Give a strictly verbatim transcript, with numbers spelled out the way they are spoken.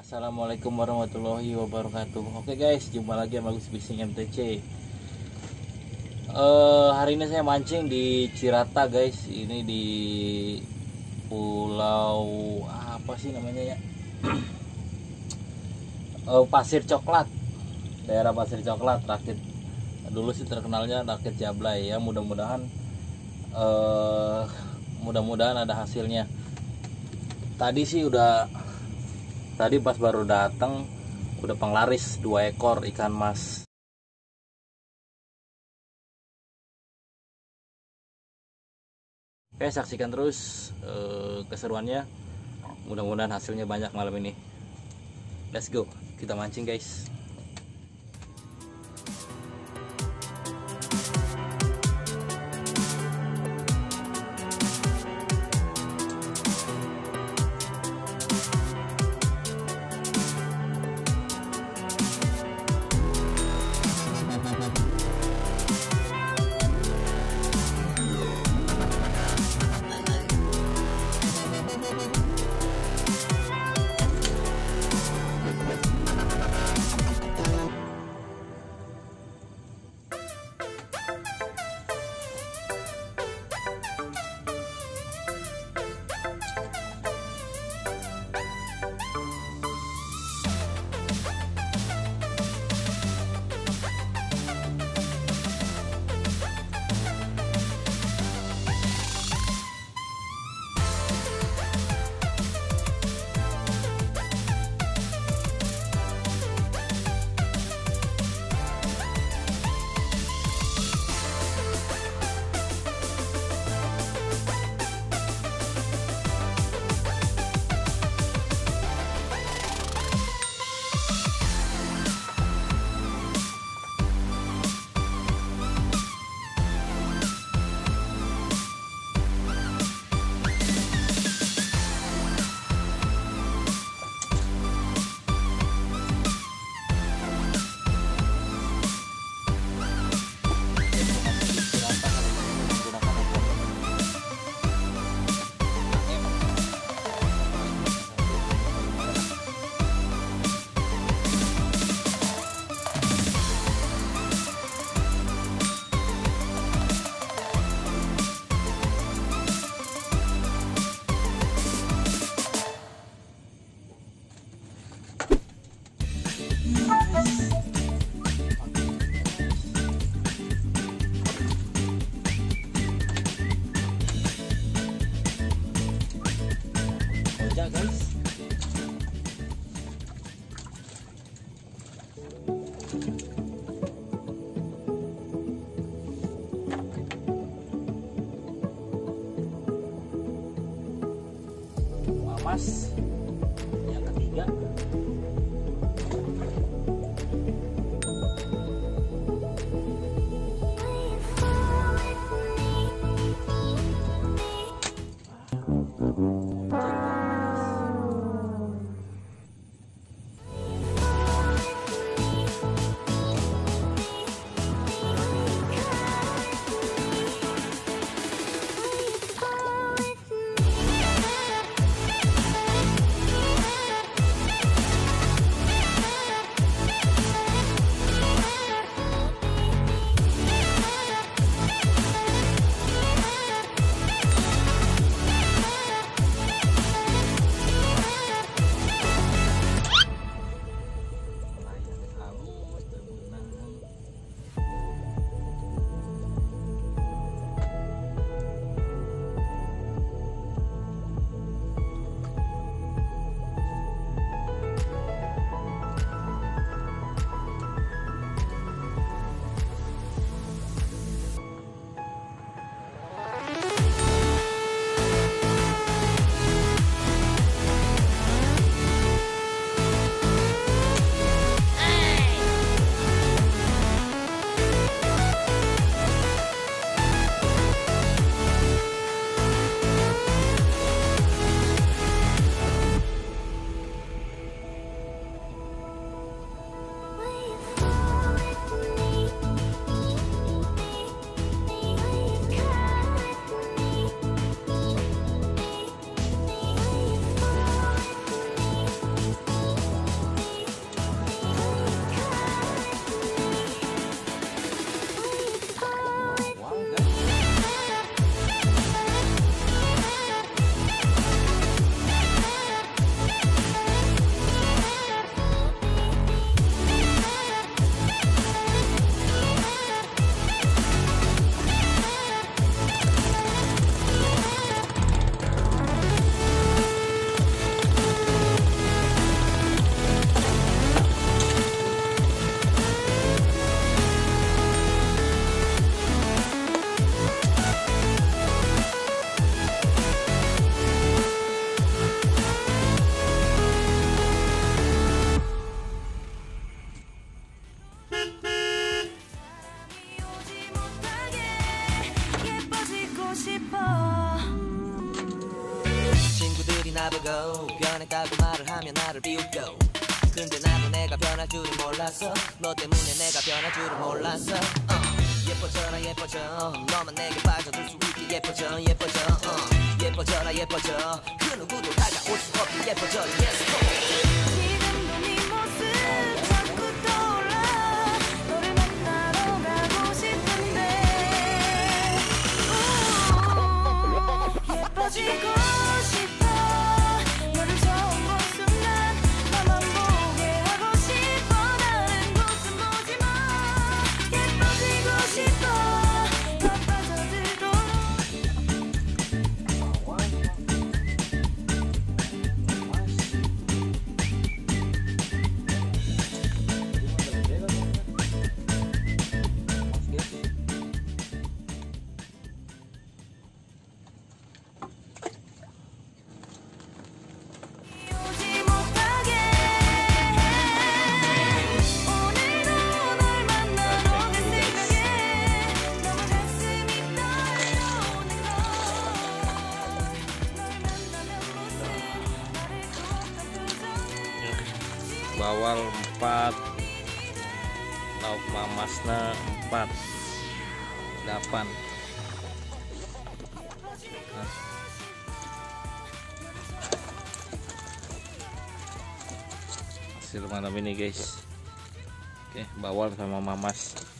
Assalamualaikum warahmatullahi wabarakatuh. Oke guys, jumpa lagi sama Agus Bising M T C. Uh, hari ini saya mancing di Cirata guys. Ini di pulau apa sih namanya ya? uh, Pasir Coklat, daerah Pasir Coklat, Rakit. Dulu sih terkenalnya Rakit Jablay ya. Mudah-mudahan, uh, mudah-mudahan ada hasilnya. Tadi sih udah. Tadi pas baru datang udah penglaris dua ekor ikan mas. Oke, saksikan terus uh, keseruannya. Mudah-mudahan hasilnya banyak malam ini. Let's go, kita mancing guys. Guys, Mas yang ketiga. 비웃고 변했다고 말을 하면 나를 비웃고 근데 나도 내가 변할 줄은 몰랐어 너 때문에 내가 변할 줄은 몰랐어 uh. 예뻐져라 예뻐져 너만 내게 빠져들 수 있게 예뻐져 예뻐져 uh. 예뻐져라 예뻐져 그 누구도 다가올 수 없게 예뻐져 yes 지금도 네 모습 자꾸 떠올라 너를 만나러 가고 싶은데 오, 예뻐지고 싶어 너를 처음 본 순간 나만 보게 하고 싶어 다른 곳은 보지 마 예뻐지고 싶어 나 빠져들도록 오지 못하게 오늘도 널 만나러 갈 생각에 너무 가슴이 떨려오는 걸널 만나면 무슨 나를 곱한 표정은 bawal empat, lauk mamasna empat, delapan. Nah. Hasil malam ini guys. Oke, bawal sama mamas.